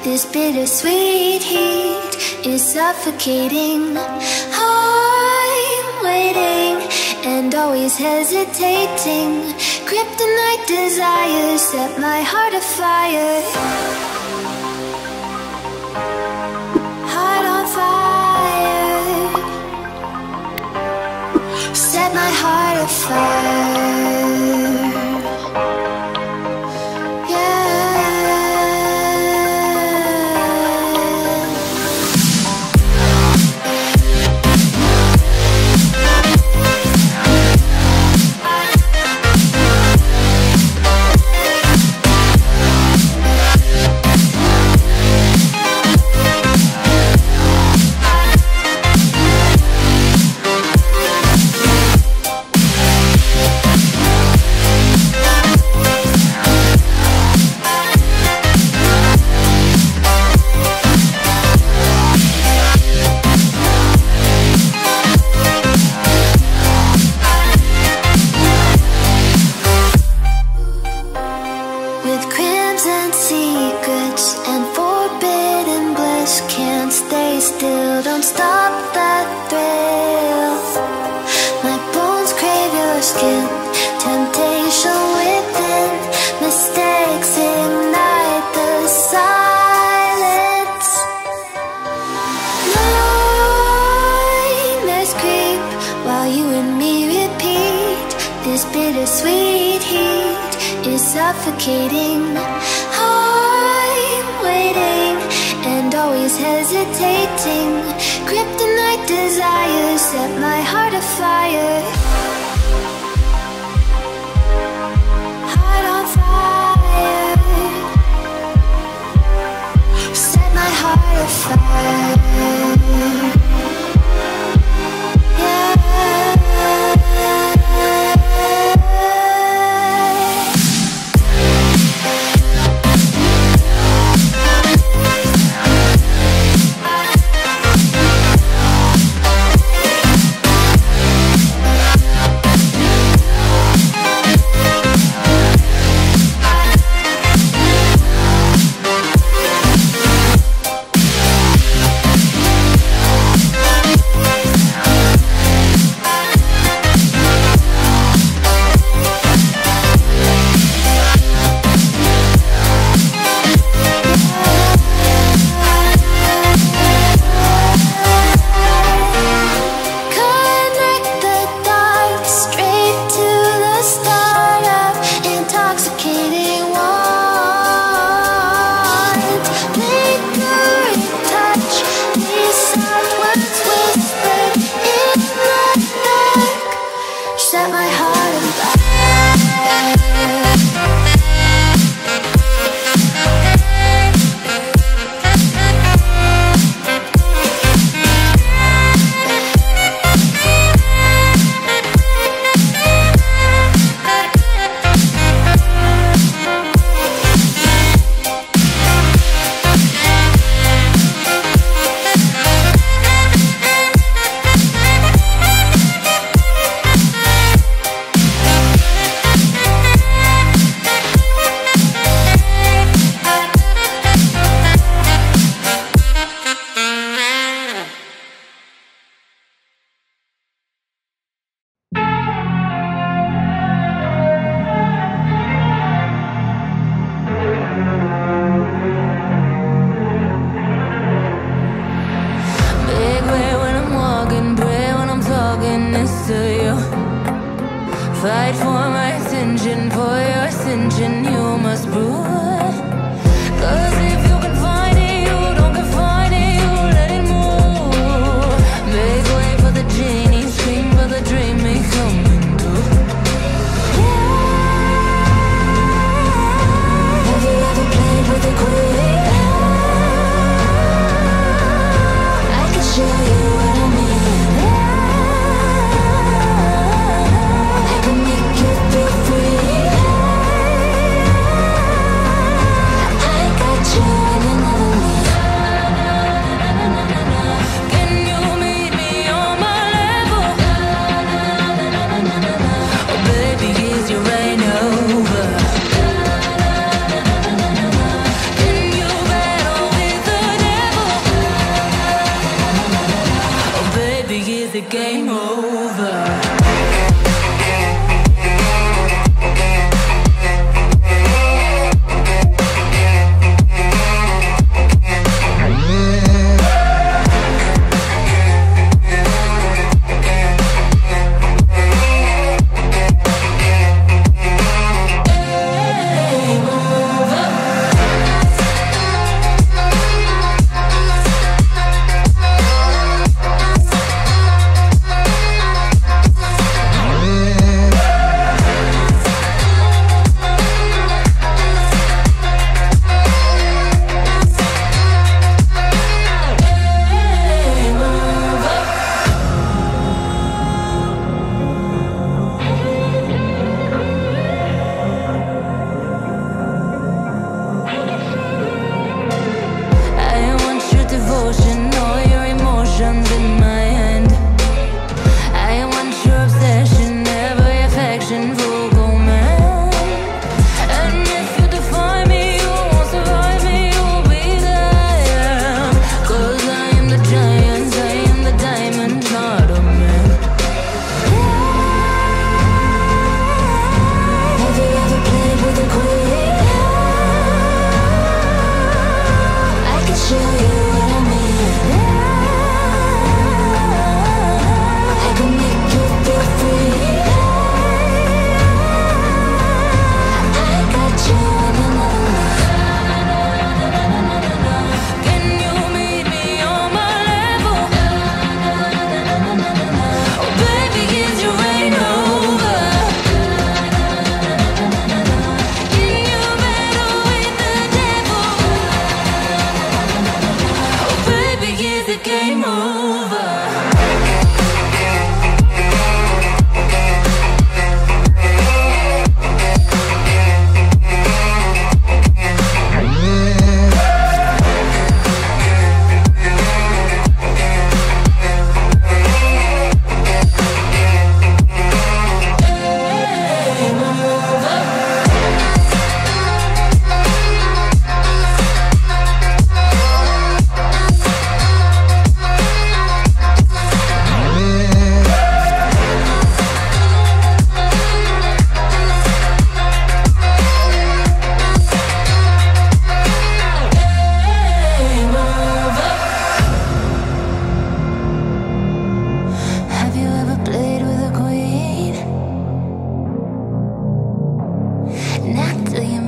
This bittersweet heat is suffocating. I'm waiting and always hesitating. Kryptonite desires set my heart afire. Heart on fire. Set my heart afire. Bittersweet heat is suffocating. I'm waiting and always hesitating. Kryptonite desires set my heart afire. Heart on fire. Set my heart afire. Fight for my attention, for your ascension, you must rule. 'Cause if you can find it, you don't confine it, you let it move. Make way for the genie, scream for the dream, may come into. Have you ever played with a queen? I can show you what I mean. I can make you feel free. game over. Not till you